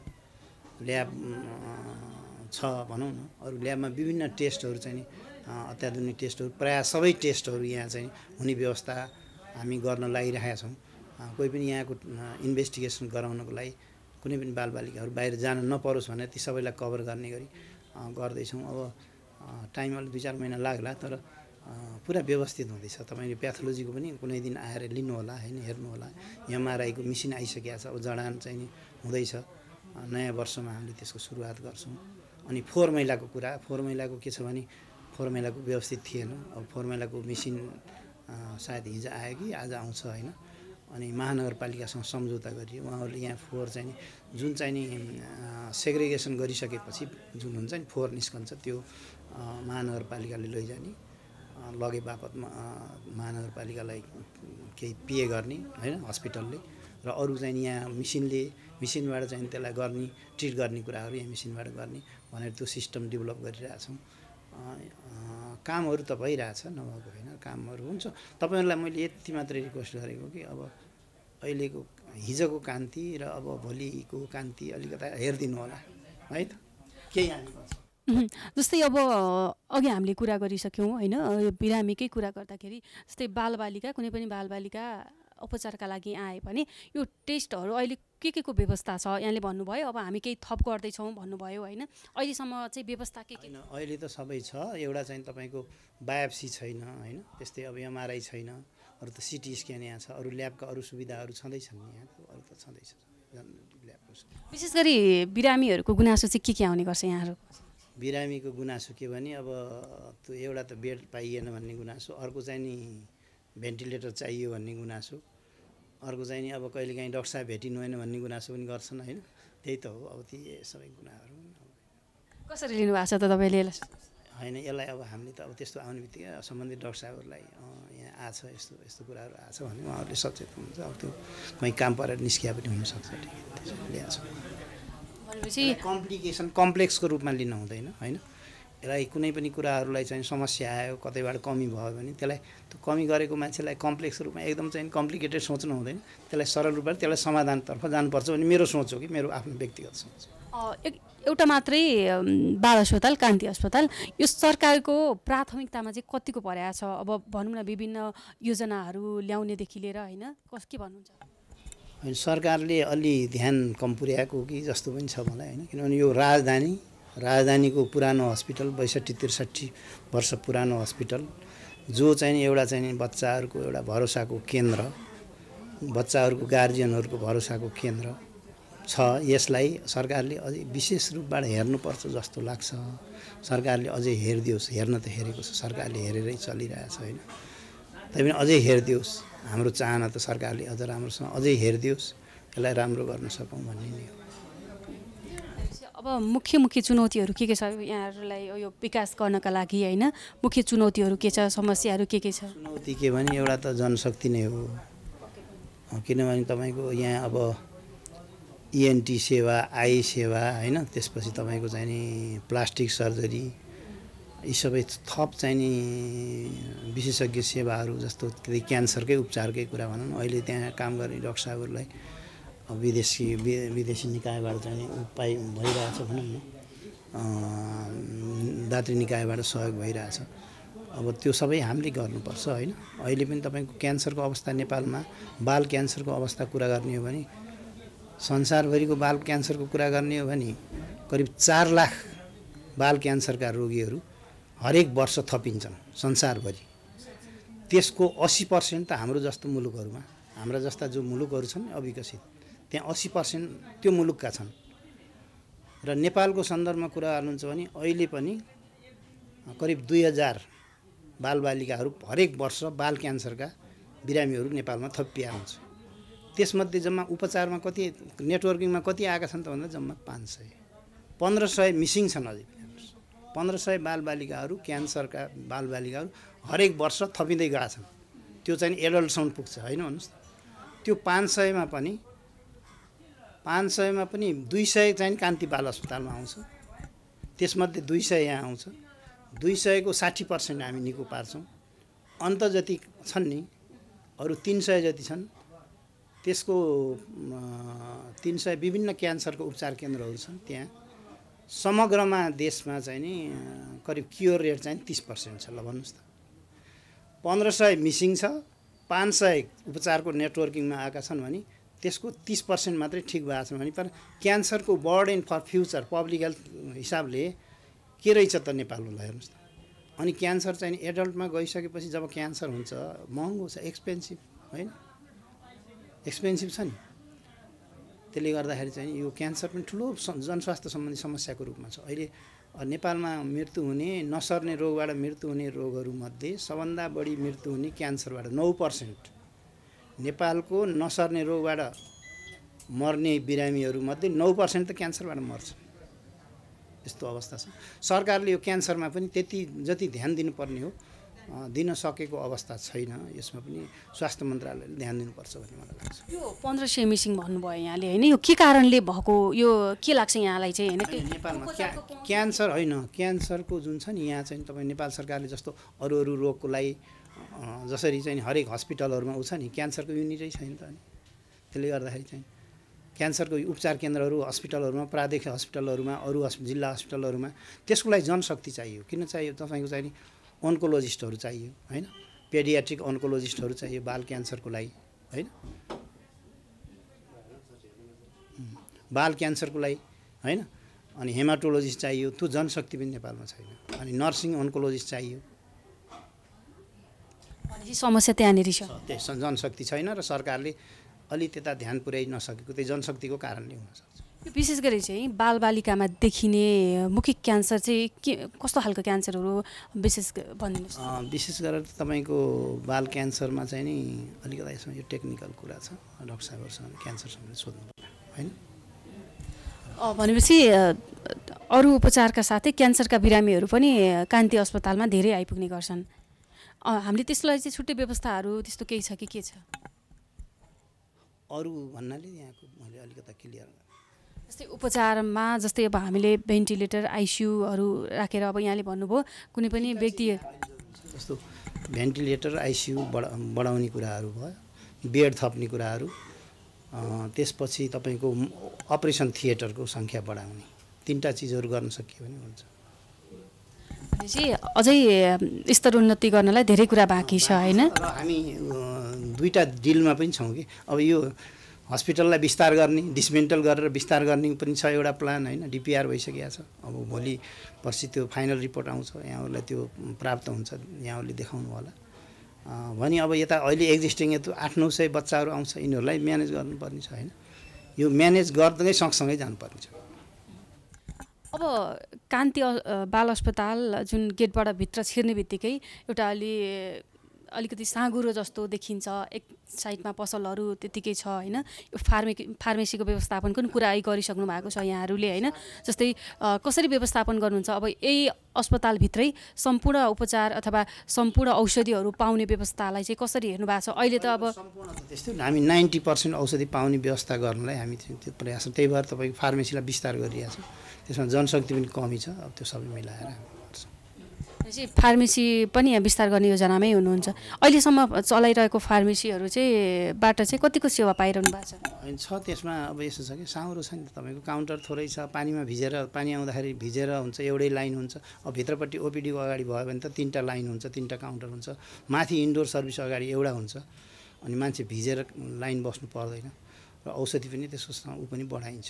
छ भनौँ न। अरू ल्याबमा विभिन्न टेस्टहरू चाहिँ नि अत्याधुनिक टेस्टहरू प्रायः सबै टेस्टहरू यहाँ चाहिँ हुने व्यवस्था हामी गर्न लागिरहेका छौँ। कोही पनि यहाँको इन्भेस्टिगेसन गराउनको लागि कुनै पनि बालबालिकाहरू बाहिर जान नपरोस् भनेर ती सबैलाई कभर गर्ने गरी गर्दैछौँ। अब टाइम अलिक 2-4 महिना लाग्ला, तर पुरा व्यवस्थित हुँदैछ। तपाईँले प्याथोलोजीको पनि कुनै दिन आएर लिनुहोला होइन, हेर्नुहोला। एमआरआईको मेसिन आइसकेको छ। अब जडान चाहिँ नि हुँदैछ। नयाँ वर्षमा हामीले त्यसको सुरुवात गर्छौँ। अनि 4 महिलाको कुरा, 4 महिलाको के छ भने 4 महिलाको व्यवस्थित थिएन। अब 4 महिलाको मेसिन सायद हिजो आयो कि आज आउँछ होइन। अनि महानगरपालिकासँग सम्झौता गरियो। उहाँहरूले यहाँ 4 चाहिँ नि जुन चाहिँ नि सेग्रिगेसन गरिसकेपछि जुन हुन्छ नि 4 निस्कन्छ, त्यो महानगरपालिकाले लैजाने, लगे बापतमा महानगरपालिकालाई केही पे गर्ने होइन हस्पिटलले, र अरू चाहिँ यहाँ मिसिनबाट चाहिँ त्यसलाई गर्ने ट्रिट गर्ने कुराहरू यहाँ मिसिनबाट गर्ने भनेर त्यो सिस्टम डेभलप गरिरहेछौँ। कामहरू त भइरहेछ, नभएको होइन, कामहरू हुन्छ। तपाईँहरूलाई मैले यति मात्रै रिक्वेस्ट गरेको कि अब अहिलेको हिजोको कान्ति र अब भोलिको कान्ति अलिकता हेरिदिनु होला है त, केही हान्नुपर्छ। जस्तै अब अघि हामीले कुरा गरिसक्यौँ होइन, बिरामीकै कुरा गर्दाखेरि जस्तै बालबालिका कुनै पनि बालबालिका उपचारका लागि आए भने यो टेस्टहरू अहिले के को व्यवस्था छ यहाँले भन्नुभयो। अब हामी केही थप गर्दैछौँ भन्नुभयो होइन, अहिलेसम्म चाहिँ व्यवस्था के होइन? अहिले त सबै छ। एउटा चाहिँ तपाईँको बायोप्सी छैन होइन, त्यस्तै अब एमआरआई छैन, अरू त सिटी स्क्यान यहाँ छ, अरू ल्याबका अरू सुविधाहरू छँदैछन् यहाँ, अरू त छँदैछ ल्याबको। विशेष गरी बिरामीहरूको गुनासो चाहिँ के आउने गर्छ यहाँहरू? बिरामीको गुनासो के भने अब त्यो एउटा त बेड पाइएन भन्ने गुनासो, अर्को चाहिँ नि भेन्टिलेटर चाहियो भन्ने गुनासो, अर्को चाहिँ नि अब कहिलेकाहीँ डाक्टर साहब भेटिनु भएन भन्ने गुनासो पनि गर्छन् होइन। त्यही त हो, अब ती सबै गुनाहरू। कसरी लिनुभएको छ त तपाईँले? होइन, यसलाई अब हामीले त अब त्यस्तो आउने बित्तिकै सम्बन्धित डाक्टर साहबहरूलाई यहाँ आछ यस्तो यस्तो कुराहरू आछ भने उहाँहरूले सचेत हुनुहुन्छ। अब त्यो कहीँ काम परेर निस्किया पनि हुनसक्छ, त्यसरी ल्याएको छ भनेपछि कम्प्लेक्सको रूपमा लिनु हुँदैन होइन। यसलाई कुनै पनि कुराहरूलाई चाहिँ समस्या आयो, कतैबाट कमी भयो भने त्यसलाई त्यो कमी गरेको मान्छेलाई कम्प्लेक्स रूपमा एकदम चाहिँ कम्प्लिकेटेड सोच्नु हुँदैन, त्यसलाई सरल रूपमा त्यसलाई समाधानतर्फ जानुपर्छ भन्ने मेरो सोच हो कि मेरो आफ्नो व्यक्तिगत सोच। एउटा मात्रै बाल अस्पताल कान्ति अस्पताल यो सरकारको प्राथमिकतामा चाहिँ कतिको परेको छ? अब भनौँ न विभिन्न योजनाहरू ल्याउनेदेखि लिएर होइन, के भन्नुहुन्छ? होइन, सरकारले अलि ध्यान कम पुर्याएको कि जस्तो पनि छ मलाई होइन। किनभने यो राजधानीको पुरानो हस्पिटल 62-63 वर्ष पुरानो हस्पिटल जो चाहिँ एउटा चाहिँ बच्चाहरूको एउटा भरोसाको केन्द्र, बच्चाहरूको गार्जियनहरूको भरोसाको केन्द्र छ। यसलाई सरकारले अझै विशेष रूपबाट हेर्नुपर्छ जस्तो लाग्छ। सरकारले अझै हेरिदियोस्, हेर्न त हेरेको छ, सरकारले हेरेरै चलिरहेछ होइन, तैपनि अझै हेरिदियोस्। हाम्रो चाहना त सरकारले अझ राम्रोसँग अझै हेरिदियोस्, यसलाई राम्रो गर्न सकौँ भन्ने नै हो। अब मुख्य चुनौतीहरू के छ यहाँहरूलाई यो विकास गर्नका लागि होइन? मुख्य चुनौतीहरू के छ, समस्याहरू के छ? चुनौती के भने एउटा त जनशक्ति नै हो। किनभने तपाईँको यहाँ अब इएनटी सेवा, आई सेवा होइन, त्यसपछि तपाईँको चाहिँ नि प्लास्टिक सर्जरी, यी सबै थप चाहिँ नि विशेषज्ञ सेवाहरू जस्तो क्यान्सरकै उपचारकै कुरा भनौँ न, अहिले त्यहाँ काम गर्ने डाक्टर साहबहरूलाई विदेशी निकायबाट चाहिँ उपाय भइरहेछ भनौँ न, दात्री निकायबाट सहयोग भइरहेछ। अब त्यो सबै हामीले गर्नुपर्छ होइन। अहिले पनि तपाईँको क्यान्सरको अवस्था नेपालमा, बाल क्यान्सरको अवस्था कुरा गर्ने हो भने, संसारभरिको बाल क्यान्सरको कुरा गर्ने हो भने करिब 4 लाख बाल क्यान्सरका रोगीहरू हरेक वर्ष थपिन्छन् संसारभरि। त्यसको 80% त हाम्रो जस्तो मुलुकहरूमा, हाम्रा जस्ता जो मुलुकहरू छन् अविकसित, त्यहाँ 80% त्यो मुलुकका छन्। र नेपालको सन्दर्भमा कुरा गर्नुहुन्छ भने अहिले पनि करिब 2000 बालबालिकाहरू हरेक वर्ष बाल क्यान्सरका बिरामीहरू नेपालमा थपिया हुन्छ। त्यसमध्ये जम्मा उपचारमा कति, नेटवर्किङमा कति आएका छन् त भन्दा जम्मा 500, 1500 मिसिङ छन् अझै। 1500 बालबालिकाहरू क्यान्सरका बालबालिकाहरू हरेक वर्ष थपिँदै गएका छन्। त्यो चाहिँ एडल्टसम्म पुग्छ होइन भन्नुहोस् त। त्यो 500मा पनि 200 चाहिँ कान्ति बाल अस्पतालमा आउँछ। त्यसमध्ये 200 यहाँ आउँछ। 200को 60% हामी निको पार्छौँ। अन्त जति छन् नि अरू 300 जति छन् त्यसको 300 विभिन्न क्यान्सरको उपचार केन्द्रहरू छन्। त्यहाँ समग्रमा देशमा चाहिँ नि करिब क्योर रेट चाहिँ 30% छ ल भन्नुहोस् त। 1500 मिसिङ छ, 500 उपचारको नेटवर्किङमा आएका छन् भने त्यसको 30% मात्रै ठिक भएको छ भने पर क्यान्सरको burden for future public health हिसाबले के रहेछ त नेपालमा हेर्नुहोस् त। अनि क्यान्सर चाहिँ एडल्टमा गइसकेपछि जब क्यान्सर हुन्छ महँगो छ, एक्सपेन्सिभ होइन, एक्सपेन्सिभ छ नि। त्यसले गर्दाखेरि चाहिँ यो क्यान्सर पनि ठुलो जनस्वास्थ्य सम्बन्धी समस्याको रूपमा छ। अहिले नेपालमा मृत्यु हुने नसर्ने रोगबाट मृत्यु हुने रोगहरूमध्ये सबभन्दा बढी मृत्यु हुने क्यान्सरबाट 9%। नेपालको नसर्ने रोगबाट मर्ने बिरामीहरूमध्ये 9% त क्यान्सरबाट मर्छ। यस्तो अवस्था छ। सरकारले यो क्यान्सरमा पनि त्यति जति ध्यान दिनुपर्ने हो दिन सकेको अवस्था छैन। यसमा पनि स्वास्थ्य मन्त्रालयले ध्यान दिनुपर्छ भन्ने मलाई लाग्छ। यो 1500 मिसिङ भन्नुभयो यहाँले होइन, यो के कारणले भएको, यो के लाग्छ यहाँलाई चाहिँ होइन? नेपालमा क्यान्सर होइन, क्यान्सरको जुन छ नि यहाँ चाहिँ तपाईँ नेपाल सरकारले जस्तो अरू रोगको लागि जसरी चाहिँ हरेक हस्पिटलहरूमा उ छ नि क्यान्सरको युनिटै छैन त। अनि त्यसले गर्दाखेरि चाहिँ क्यान्सरको उपचार केन्द्रहरू हस्पिटलहरूमा, प्रादेशिक हस्पिटलहरूमा, अरू जिल्ला हस्पिटलहरूमा त्यसको लागि जनशक्ति चाहियो। किन चाहियो? तपाईँको चाहिँ नि ओन्कोलोजिस्टहरू चाहियो होइन, पेडियाट्रिक ओन्कोलोजिस्टहरू चाहियो बाल क्यान्सरको लागि होइन, बाल क्यान्सरको लागि होइन। अनि हेमाटोलोजिस्ट चाहियो, त्यो जनशक्ति पनि नेपालमा छैन। अनि नर्सिङ ओन्कोलोजिस्ट चाहियो। भनेपछि समस्या त्यहाँनिर छ, त्यस जनशक्ति छैन र सरकारले अलि त्यता ध्यान पुर्याइ नसकेको त्यही जनशक्तिको कारणले हुनसक्छ। विशेष गरी चाहिँ बालबालिकामा देखिने मुख्य क्यान्सर चाहिँ के कस्तो खालको क्यान्सरहरू विशेष भनिदिनुहोस्? विशेष गरेर तपाईँको बाल क्यान्सरमा चाहिँ नि अलिकति यसमा यो टेक्निकल कुरा छ, डाक्टर साहबहरूसँग क्यान्सरसँग सोध्नु पर्ने होइन। भनेपछि अरू उपचारका साथै क्यान्सरका बिरामीहरू पनि कान्ति अस्पतालमा धेरै आइपुग्ने गर्छन्। हामीले त्यसलाई चाहिँ छुट्टै व्यवस्थाहरू त्यस्तो केही छ कि के छ? अरू भन्नाले यहाँको मैले अलिकति क्लियर जस्तै उपचारमा जस्तै अब हामीले भेन्टिलेटर आइसियुहरू राखेर अब यहाँले भन्नुभयो कुनै पनि व्यक्ति जस्तो भेन्टिलेटर आइसियु बढाउने कुराहरू भयो, बेड थप्ने कुराहरू, त्यसपछि तपाईँको अपरेसन थिएटरको सङ्ख्या बढाउने, 3टा चिजहरू गर्न सकियो भने हुन्छ। भनेपछि अझै स्तर उन्नति गर्नलाई धेरै कुरा बाँकी छ होइन। र हामी 2टा डिलमा पनि छौँ कि अब यो हस्पिटललाई विस्तार गर्ने, डिसमेन्टल गरेर विस्तार गर्ने पनि छ एउटा प्लान होइन, डिपिआर भइसकेको छ। अब भोलि पर्सि त्यो फाइनल रिपोर्ट आउँछ, यहाँहरूलाई त्यो प्राप्त हुन्छ, यहाँहरूले देखाउनु होला। भने अब यता अहिले एक्जिस्टिङ यत्रो 800-900 बच्चाहरू आउँछ, यिनीहरूलाई म्यानेज गर्नुपर्ने छ होइन। यो म्यानेज गर्दै सँगसँगै जानुपर्ने छ। अब कान्ति बाल अस्पताल जुन गेटबाट भित्र छिर्ने बित्तिकै एउटा अलिकति साँघुरो जस्तो देखिन्छ, एक साइडमा पसलहरू त्यतिकै छ होइन। यो फार्मेसीको व्यवस्थापनको पनि कुरा गरिसक्नु भएको छ यहाँहरूले होइन। जस्तै कसरी व्यवस्थापन गर्नुहुन्छ? अब यही अस्पतालभित्रै सम्पूर्ण उपचार अथवा सम्पूर्ण औषधिहरू पाउने व्यवस्थालाई चाहिँ कसरी हेर्नु भएको छ? अहिले त अब त्यस्तै हामी 90% औषधि पाउने व्यवस्था गर्नलाई हामी त्यो प्रयास, त्यही भएर तपाईँको फार्मेसीलाई विस्तार गरिरहेको छ। त्यसमा जनशक्ति पनि कमी छ, अब त्यो सबै मिलाएर फार्मेसी पनि यहाँ विस्तार गर्ने योजनामै हुनुहुन्छ। अहिलेसम्म चलाइरहेको फार्मेसीहरू चाहिँ बाट चाहिँ कतिको सेवा पाइरहनु भएको छ? त्यसमा अब यस्तो छ कि साउरो छ नि, तपाईँको काउन्टर थोरै छ, पानीमा भिजेर, पानी आउँदाखेरि भिजेर हुन्छ, एउटै लाइन हुन्छ। अब भित्रपट्टि ओपिडीको अगाडि भयो भने त 3टा लाइन हुन्छ, 3टा काउन्टर हुन्छ। माथि इन्डोर सर्भिस अगाडि एउटा हुन्छ, अनि मान्छे भिजेर लाइन बस्नु पर्दैन र औषधि पनि त्यसको ऊ पनि बढाइन्छ।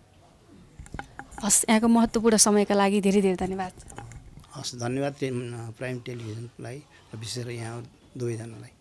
हस्, यहाँको महत्त्वपूर्ण समयका लागि धेरै धेरै धन्यवाद। हस्, धन्यवाद प्राइम टेलिभिजनलाई र विशेष गरी यहाँ दुवैजनालाई।